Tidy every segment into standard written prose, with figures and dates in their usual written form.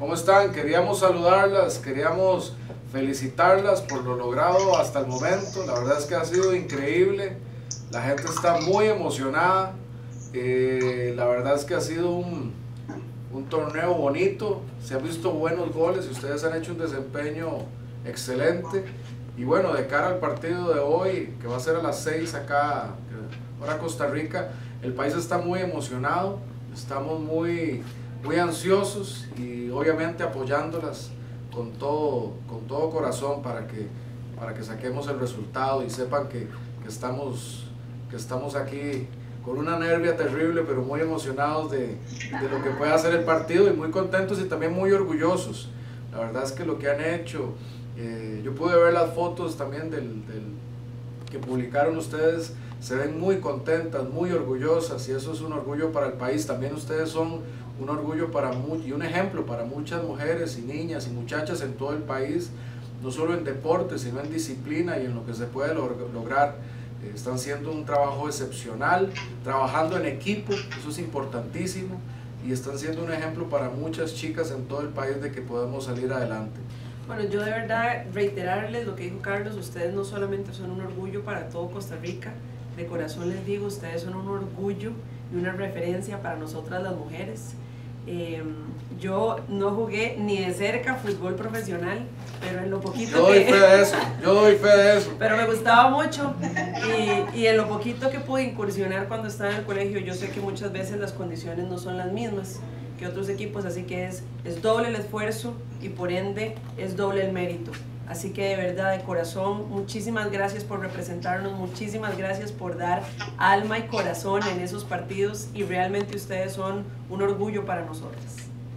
¿Cómo están? Queríamos saludarlas, queríamos felicitarlas por lo logrado hasta el momento. La verdad es que ha sido increíble, la gente está muy emocionada. La verdad es que ha sido un torneo bonito, se han visto buenos goles y ustedes han hecho un desempeño excelente. Y bueno, de cara al partido de hoy, que va a ser a las 6 acá, hora Costa Rica, el país está muy emocionado, estamos muy ansiosos y obviamente apoyándolas con todo corazón para que saquemos el resultado y sepan que estamos aquí con una nervia terrible, pero muy emocionados de lo que puede hacer el partido y muy contentos y también muy orgullosos. La verdad es que lo que han hecho, yo pude ver las fotos también que publicaron ustedes, se ven muy contentas, muy orgullosas y eso es un orgullo para el país. También ustedes son un orgullo y un ejemplo para muchas mujeres y niñas y muchachas en todo el país, no solo en deporte, sino en disciplina y en lo que se puede lograr. Están haciendo un trabajo excepcional, trabajando en equipo, eso es importantísimo, y están siendo un ejemplo para muchas chicas en todo el país de que podemos salir adelante. Bueno, yo de verdad reiterarles lo que dijo Carlos, ustedes no solamente son un orgullo para todo Costa Rica, de corazón les digo, ustedes son un orgullo y una referencia para nosotras las mujeres. Yo no jugué ni de cerca fútbol profesional, pero en lo poquito yo doy fe de eso. Pero me gustaba mucho y en lo poquito que pude incursionar cuando estaba en el colegio, yo sé que muchas veces las condiciones no son las mismas que otros equipos, así que es doble el esfuerzo y por ende es doble el mérito. Así que de verdad, de corazón, muchísimas gracias por representarnos, muchísimas gracias por dar alma y corazón en esos partidos y realmente ustedes son un orgullo para nosotras.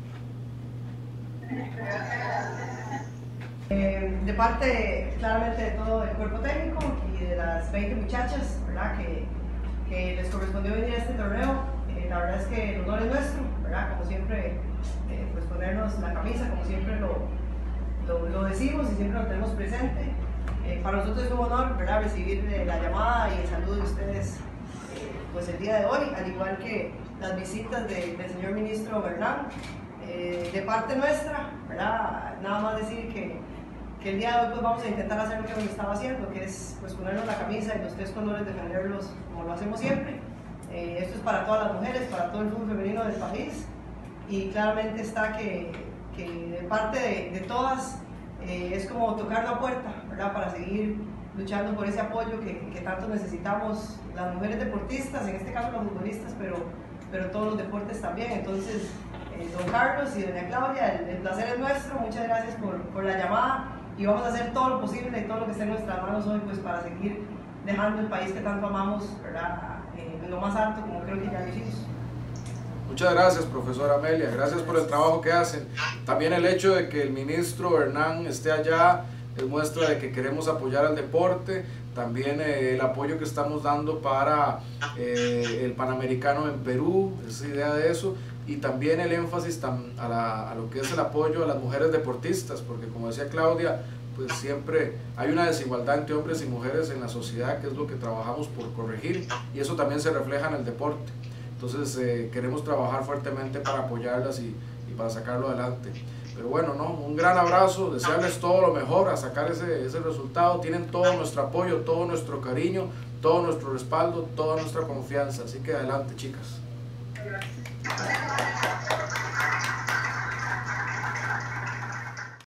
De parte claramente de todo el cuerpo técnico y de las 20 muchachas, ¿verdad? que les correspondió venir a este torneo, la verdad es que el honor es nuestro, ¿verdad? Como siempre, pues ponernos la camisa, como siempre lo decimos y siempre lo tenemos presente. Para nosotros es un honor, ¿verdad? Recibir la llamada y el saludo de ustedes pues el día de hoy, al igual que las visitas del señor ministro Bernal. De parte nuestra, ¿verdad? Nada más decir que el día de hoy pues vamos a intentar hacer lo que hemos estado haciendo, que es pues ponernos la camisa y los tres colores, defenderlos como lo hacemos siempre. Esto es para todas las mujeres, para todo el fútbol femenino del país y claramente está que de parte de todas es como tocar la puerta, ¿verdad? Para seguir luchando por ese apoyo que tanto necesitamos las mujeres deportistas, en este caso los futbolistas, pero todos los deportes también. Entonces, don Carlos y doña Claudia, el placer es nuestro, muchas gracias por la llamada y vamos a hacer todo lo posible y todo lo que esté en nuestras manos hoy pues para seguir dejando el país que tanto amamos, ¿verdad? En lo más alto, como creo que ya lo hicimos. Muchas gracias, profesora Amelia, gracias por el trabajo que hacen. También el hecho de que el ministro Hernán esté allá es muestra de que queremos apoyar al deporte, también el apoyo que estamos dando para el Panamericano en Perú, esa idea de eso, y también el énfasis a lo que es el apoyo a las mujeres deportistas, porque como decía Claudia, pues siempre hay una desigualdad entre hombres y mujeres en la sociedad, que es lo que trabajamos por corregir, y eso también se refleja en el deporte. Entonces queremos trabajar fuertemente para apoyarlas y para sacarlo adelante. Pero bueno, ¿no? Un gran abrazo, desearles todo lo mejor, a sacar ese resultado. Tienen todo nuestro apoyo, todo nuestro cariño, todo nuestro respaldo, toda nuestra confianza. Así que adelante, chicas. Gracias.